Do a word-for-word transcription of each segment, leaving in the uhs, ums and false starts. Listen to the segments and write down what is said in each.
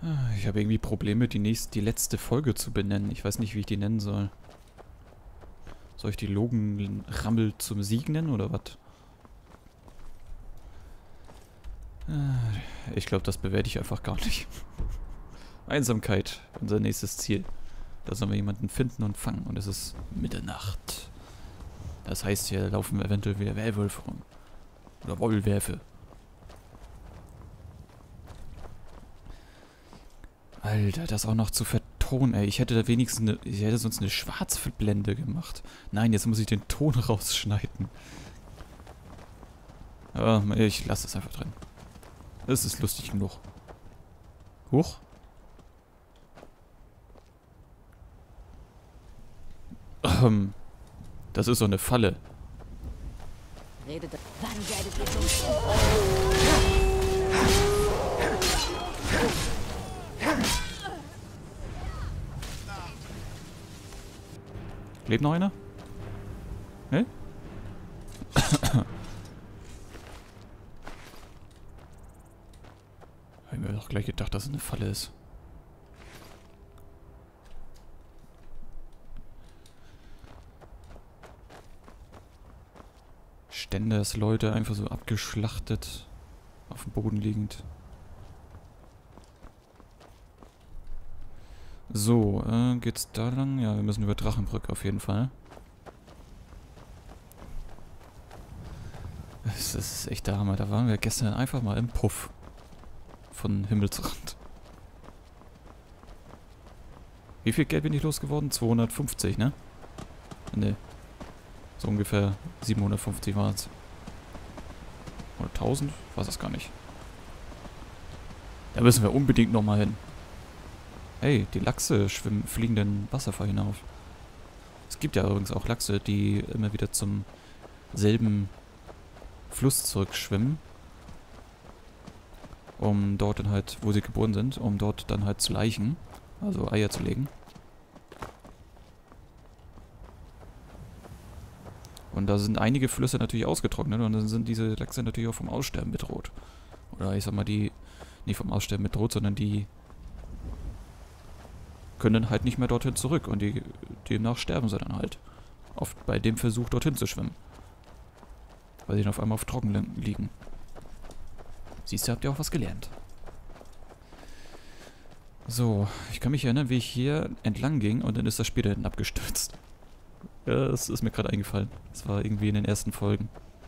Ich habe irgendwie Probleme, die nächste, die letzte Folge zu benennen. Ich weiß nicht, wie ich die nennen soll. Soll ich die Logenrammel zum Sieg nennen oder was? Ich glaube, das bewerte ich einfach gar nicht. Einsamkeit, unser nächstes Ziel. Da sollen wir jemanden finden und fangen. Und es ist Mitternacht. Das heißt, hier laufen eventuell wieder Werwölfe rum. Oder Wollwerfe. Alter, das auch noch zu vertonen, ey. Ich hätte da wenigstens eine, ich hätte sonst eine Schwarzblende gemacht. Nein, jetzt muss ich den Ton rausschneiden. Ja, ich lasse es einfach drin. Das ist lustig genug. Huch. Ähm, das ist so eine Falle. Redet, wann werdet ihr zum Lebt noch einer? Ne? Hab ich mir doch gleich gedacht, dass es eine Falle ist. Ständers Leute einfach so abgeschlachtet. Auf dem Boden liegend. So, äh, geht's da lang? Ja, wir müssen über Drachenbrück auf jeden Fall. Das ist echt der Hammer. Da waren wir gestern einfach mal im Puff. Von Himmelsrand. Wie viel Geld bin ich losgeworden? zweihundertfünfzig, ne? Ne. So ungefähr siebenhundertfünfzig waren es. Oder tausend? Ich weiß es gar nicht. Da müssen wir unbedingt nochmal hin. Hey, die Lachse schwimmen, fliegen den Wasserfall hinauf. Es gibt ja übrigens auch Lachse, die immer wieder zum selben Fluss zurückschwimmen. Um dort dann halt, wo sie geboren sind, um dort dann halt zu laichen. Also Eier zu legen. Und da sind einige Flüsse natürlich ausgetrocknet und dann sind diese Lachse natürlich auch vom Aussterben bedroht. Oder ich sag mal, die nicht vom Aussterben bedroht, sondern die können halt nicht mehr dorthin zurück und die demnach sterben sie dann halt. Oft bei dem Versuch dorthin zu schwimmen. Weil sie dann auf einmal auf Trocken liegen. Siehst du, habt ihr auch was gelernt. So, ich kann mich erinnern, wie ich hier entlang ging und dann ist das Spiel da hinten abgestürzt. Ja, das ist mir gerade eingefallen. Das war irgendwie in den ersten Folgen.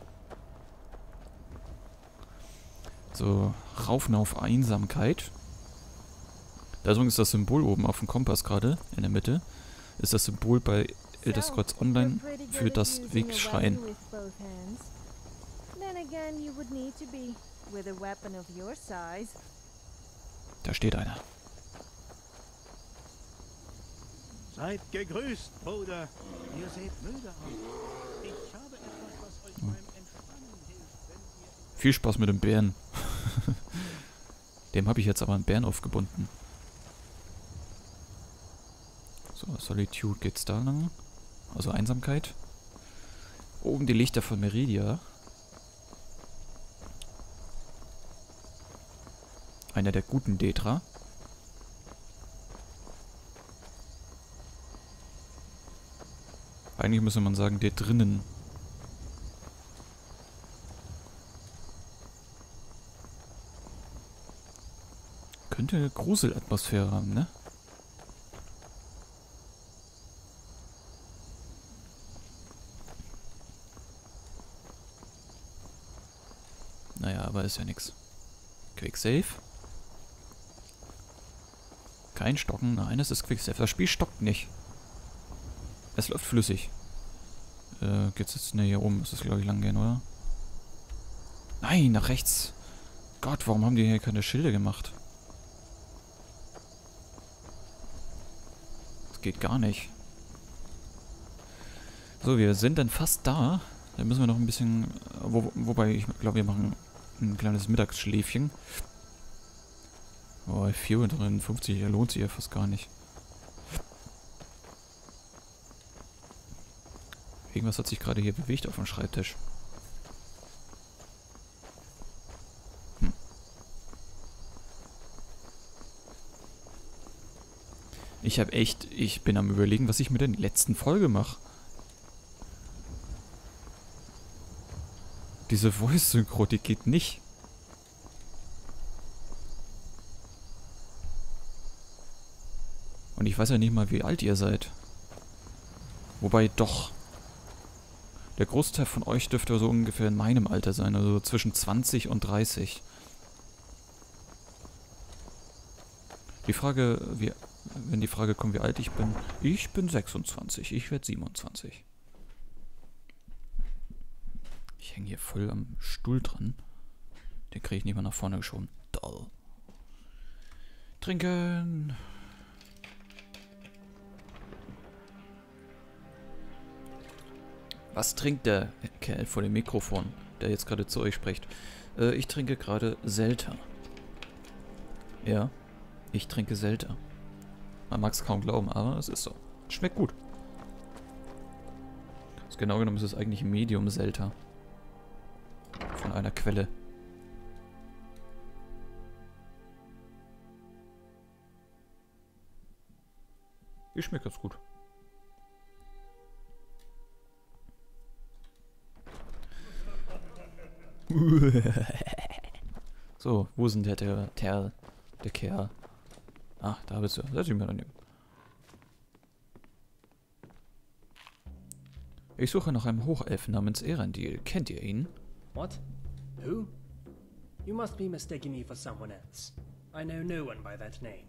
So, Raufen auf Einsamkeit. Da ist übrigens das Symbol oben auf dem Kompass gerade, in der Mitte. Ist das Symbol bei Elder Scrolls Online für das Wegschreien. Da steht einer. Seid gegrüßt, Bruder. Ihr seht müde aus. Ich habe etwas, was euch beim Entspannen hilft, wenn ihr... Viel Spaß mit dem Bären. Dem habe ich jetzt aber einen Bären aufgebunden. So, Solitude geht's da lang. Also Einsamkeit. Oben die Lichter von Meridia. Einer der guten Detra. Eigentlich müsste man sagen, der drinnen. Könnte eine Gruselatmosphäre haben, ne? Naja, aber ist ja nix. Quicksave. Kein Stocken, nein, es ist Quicksave. Das Spiel stockt nicht. Es läuft flüssig. Äh, geht's jetzt ne hier oben? Ist das, glaube ich, lang gehen, oder? Nein, nach rechts. Gott, warum haben die hier keine Schilde gemacht? Das geht gar nicht. So, wir sind dann fast da. Dann müssen wir noch ein bisschen... Wo, wobei, ich glaube, wir machen ein kleines Mittagsschläfchen. Oh, vierhundertfünfzig lohnt sich ja fast gar nicht. Irgendwas hat sich gerade hier bewegt auf dem Schreibtisch. Hm. Ich habe echt, ich bin am Überlegen, was ich mit der letzten Folge mache. Diese Voice-Synchro, die geht nicht. Und ich weiß ja nicht mal, wie alt ihr seid. Wobei doch. Der Großteil von euch dürfte so ungefähr in meinem Alter sein, also zwischen zwanzig und dreißig. Die Frage, wie, wenn die Frage kommt, wie alt ich bin. Ich bin sechsundzwanzig, ich werde siebenundzwanzig. Ich hänge hier voll am Stuhl dran. Den kriege ich nicht mal nach vorne geschoben. Doll. Trinken. Was trinkt der Kerl vor dem Mikrofon, der jetzt gerade zu euch spricht? Äh, ich trinke gerade Selter. Ja, ich trinke Selter. Man mag es kaum glauben, aber es ist so. Schmeckt gut. Also genau genommen ist es eigentlich Medium Selter. Von einer Quelle. Ich schmeckt ganz gut. So, wo sind der, der, der, der Kerl? Ah, da bist du. Setz dich mal daneben. Ich suche nach einem Hochelfen namens Erendil. Kennt ihr ihn? What? Who? You must be mistaking me for someone else. I know no one by that name.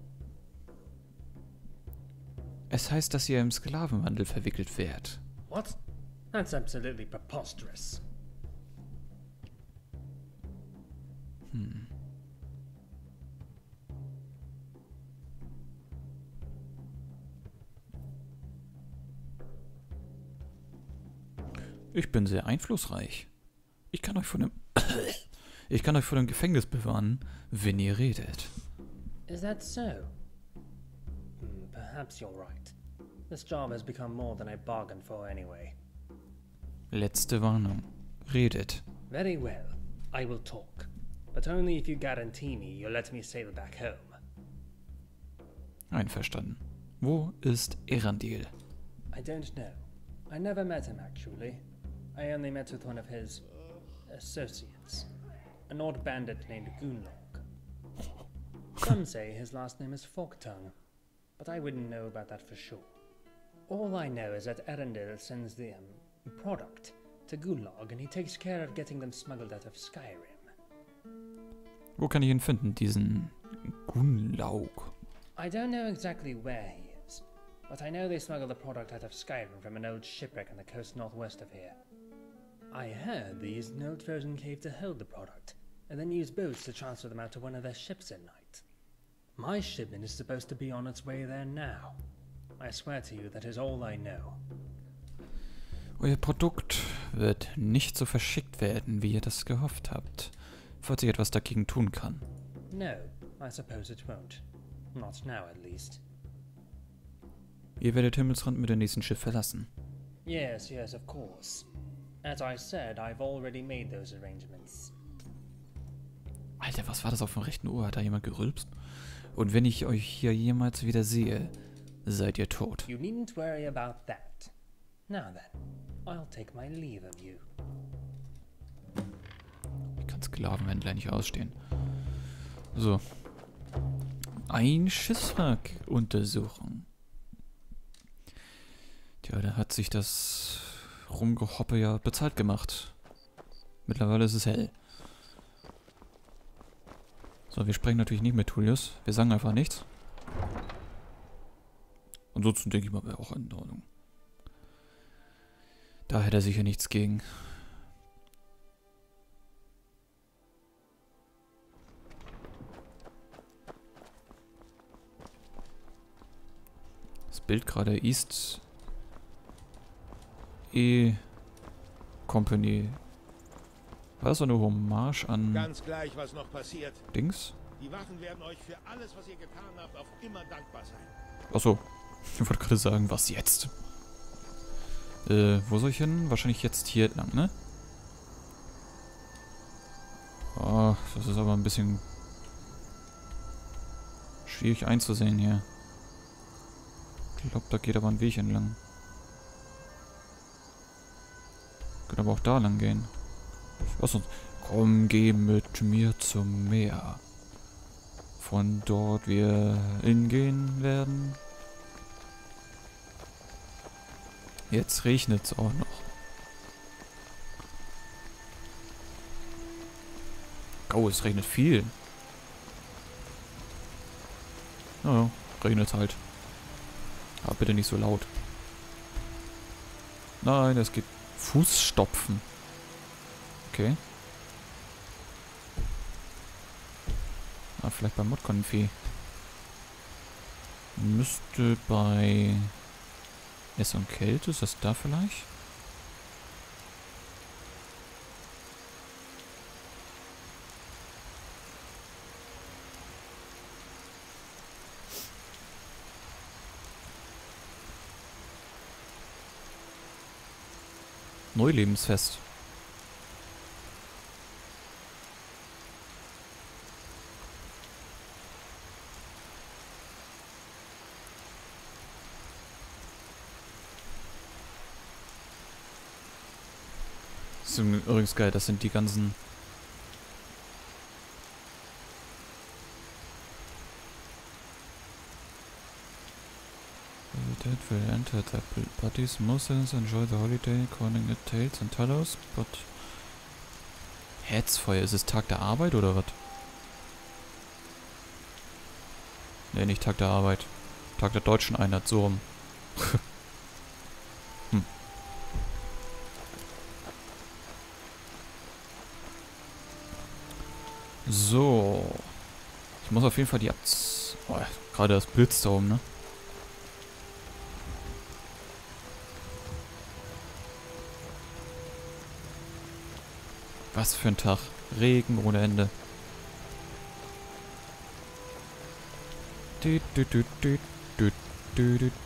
Es heißt, dass ihr im Sklavenhandel verwickelt wärt. What? That's absolutely preposterous. Hm. Ich bin sehr einflussreich. Ich kann euch von dem ich kann euch vor dem Gefängnis bewahren, wenn ihr redet. Is that so? Hmm, perhaps you're right. This job has become more than I bargained for anyway. Letzte Warnung. Redet. Very well. I will talk. But only if you guarantee me you'll let me sail back home. Einverstanden. Wo ist Erendil? I don't know. I never met him actually. I only met with one of his associates, an old bandit named Goonlog. Some say his last name is Forktongue, but I wouldn't know about that for sure. All I know is that Erendil sends the um, product to Goonlog and he takes care of getting them smuggled out of Skyrim. Wo kann ich ihn finden, diesen Goonlog? I don't know exactly where he is, but I know they smuggle the product out of Skyrim from an old shipwreck on the coast northwest of here. I heard they used an old frozen cave to hold the product, and then used boats to transfer them out to one of their ships at night. My shipment is supposed to be on its way there now. I swear to you that is all I know. Euer Produkt wird nicht so verschickt werden, wie ihr das gehofft habt, falls ich etwas dagegen tun kann. No, I suppose it won't. Not now, at least. Ihr werdet Himmelsrand mit dem nächsten Schiff verlassen. Yes, yes, of course. As I said, I've already made those arrangements. Alter, was war das auf dem rechten Ohr? Hat da jemand gerülpst? Und wenn ich euch hier jemals wieder sehe, seid ihr tot. You needn't worry about that. Now then, I'll take my leave of you. Ich kann Sklavenhändler nicht ausstehen. So. Ein Schiffswrack untersuchen. Tja, da hat sich das Rumgehoppe ja bezahlt gemacht. Mittlerweile ist es hell. So, wir sprechen natürlich nicht mit Tullius. Wir sagen einfach nichts. Ansonsten denke ich mal, wäre auch in Ordnung. Da hätte er sicher nichts gegen. Das Bild gerade East E Company. War das so eine Hommage an Ganz gleich, was noch passiert. Dings? Die Wachen werden euch für alles, was ihr getan habt, auf immer dankbar sein. Achso, ich wollte gerade sagen, was jetzt? Äh, wo soll ich hin? Wahrscheinlich jetzt hier entlang, ne? Oh, das ist aber ein bisschen schwierig einzusehen hier. Ich glaube, da geht aber ein Weg entlang. Können aber auch da lang gehen. Was sonst? Komm, geh mit mir zum Meer. Von dort wir hingehen werden. Jetzt regnet es auch noch. Oh, es regnet viel. Naja, regnet halt. Aber bitte nicht so laut. Nein, es geht Fußstopfen. Okay. Ah, vielleicht beim Modkonfig. Müsste bei Ess und Kälte, ist das da vielleicht? Neulebensfest. Das ist übrigens geil, das sind die ganzen... That will enter the parties. Muslims enjoy the holiday, calling it tales and tellers, but... Herzfeuer, ist es Tag der Arbeit oder was? Ne, nicht Tag der Arbeit. Tag der deutschen Einheit, so rum. hm. So. Ich muss auf jeden Fall die Abz... Oh, gerade das Blitz da oben, ne? Was für ein Tag. Regen ohne Ende. Du, du, du, du, du, du, du.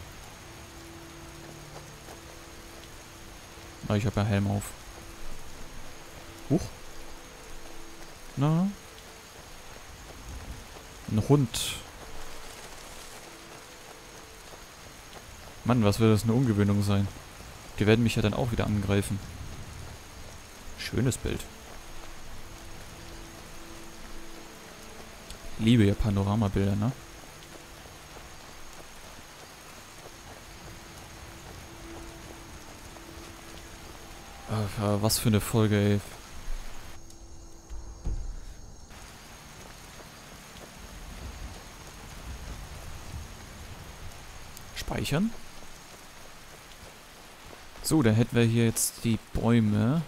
Ah, ich habe ja Helm auf. Huch. Na? Ein Hund. Mann, was will das eine Ungewöhnung sein? Die werden mich ja dann auch wieder angreifen. Schönes Bild. Liebe ja Panoramabilder, ne? Äh, was für eine Folge, ey. Speichern. So, dann hätten wir hier jetzt die Bäume.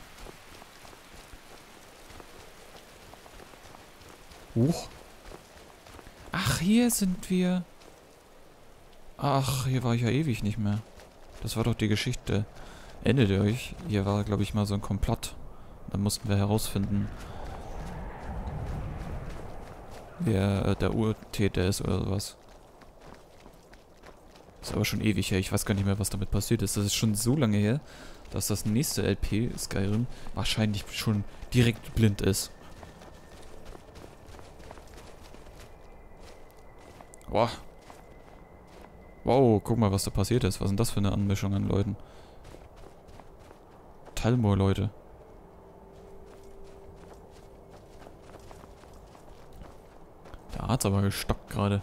Huch. Ach, hier sind wir. Ach, hier war ich ja ewig nicht mehr. Das war doch die Geschichte. Endet ihr euch? Hier war, glaube ich, mal so ein Komplott. Dann mussten wir herausfinden, wer äh, der Urtäter ist oder sowas. Ist aber schon ewig her. Ich weiß gar nicht mehr, was damit passiert ist. Das ist schon so lange her, dass das nächste L P, Skyrim, wahrscheinlich schon direkt blind ist. Boah. Wow, guck mal, was da passiert ist. Was ist denn das für eine Anmischung an Leuten? Talmor, Leute. Da hat's aber gestockt gerade.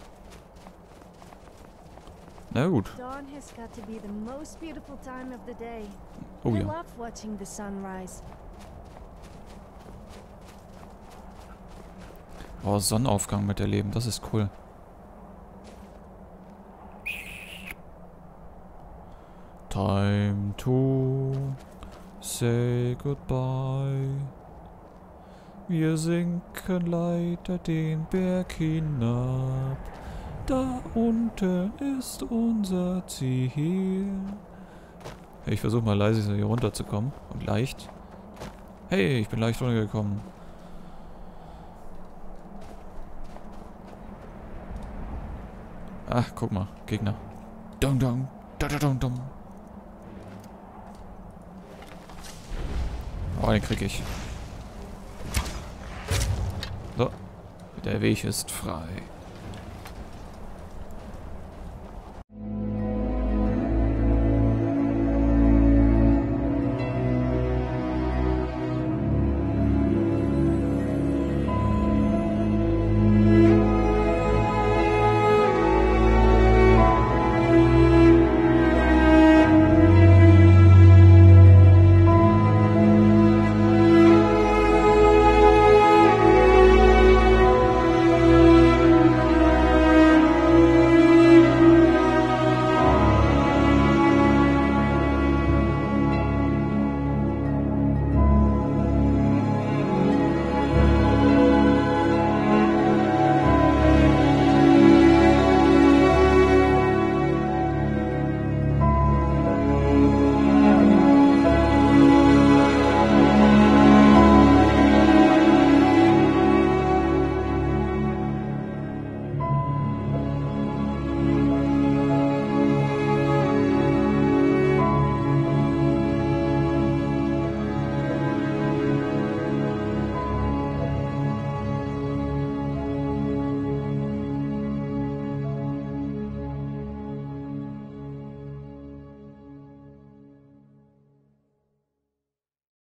Na gut. Dawn has got to be the most beautiful time of the day. Oh I ja. love watching the sunrise. Oh, Sonnenaufgang miterleben, das ist cool. Time to say goodbye. Wir sinken leider den Berg hinab. Da unten ist unser Ziel. Ich versuche mal leise hier runterzukommen. Und leicht. Hey, ich bin leicht runtergekommen. Ach, guck mal. Gegner. Dong dong. Da da dong dong. Oh, den krieg ich. So. Der Weg ist frei.